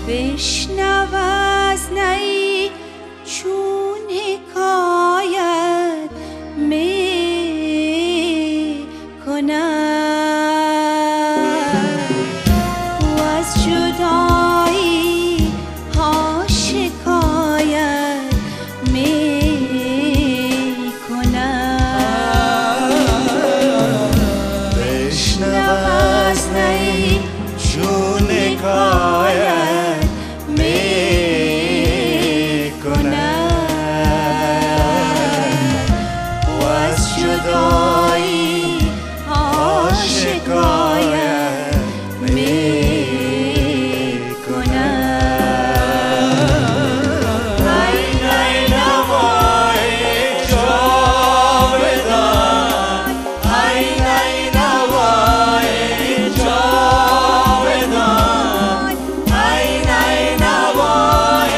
بشنو از نی چون حکایت می کند و از جدایی ها شکایت می کند. بشنو از نی چون حکایت می کند و از جدایی ها شکایت می کند. ای نی نوای جاودان، ای نی نوای جاودان، ای نی نوای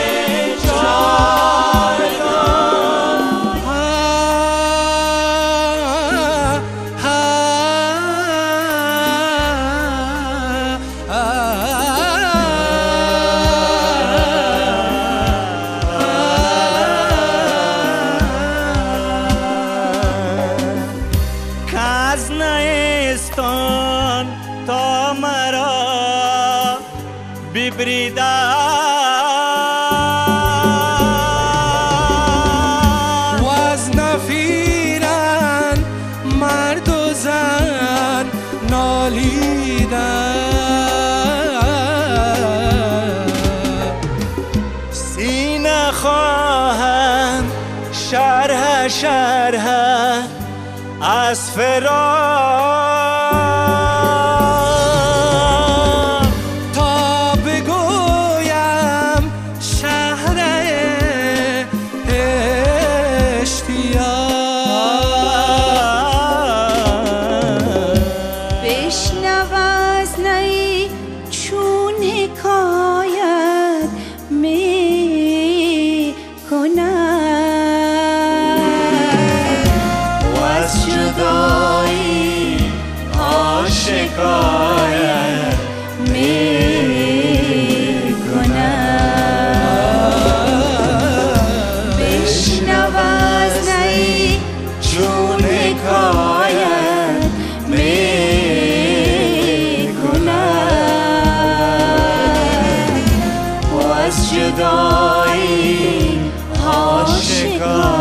کاز نیستان تا مرا ببریدن و از نفیرن مرد و زن نالیدن. سینه خواهم شرح شرح از فراق تا بگویم شهر اشتیاق. بشنو از نی چون حکایت می کند و از جدایی ها شکایت می کند. بشنو از نی چون حکایت می کند و از جدایی ها شکایت